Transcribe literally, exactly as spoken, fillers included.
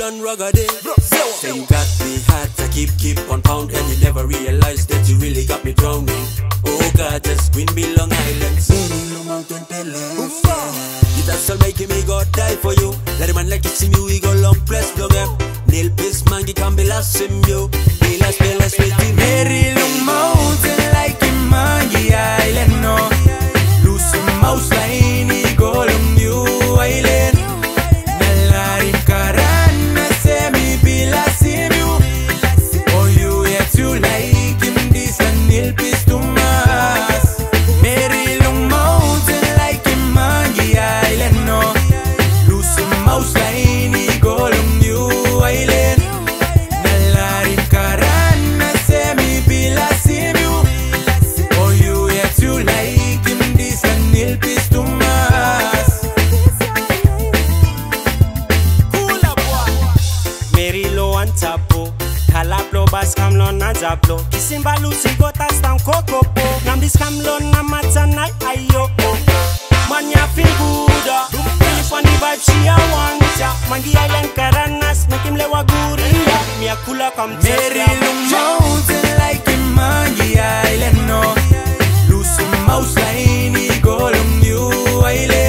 blunt rugged. Say you got me hot, I keep, keep on pound, and you never realize that you really got me drowning. Oh God, just Queen be Long Island. You that's all making me go die for you. Let a man like it see me, we go long press long em. Nilpis man, you can be last in you. Be last, be last, wait in Very long mountain like in Mangi Island, no. Loose mouse line, he go long you island. Nalarim karana se mi be last in you. Oh, you yet you like him, this and Nilpis to mass. Very long mountain like in Mangi Island, no. Loose mouse line, he go long you island. Nalarim karana se mi be last in you. Oh, you yet you like him, this and Nilpis to mass. Cooler boy. Mary low and tapo. Kalaplo bas kamlon na zaplo. Kisimba lusi gota stam kokopo. Nam dis kamlon na matana ayo. Man ya feel good. Really funny vibe she a want ya. Mangi Island Karanas make him lewa guriya. Me a cooler come Very long mountain like in Mangi Island, no. Loose mouse line, he go long you island.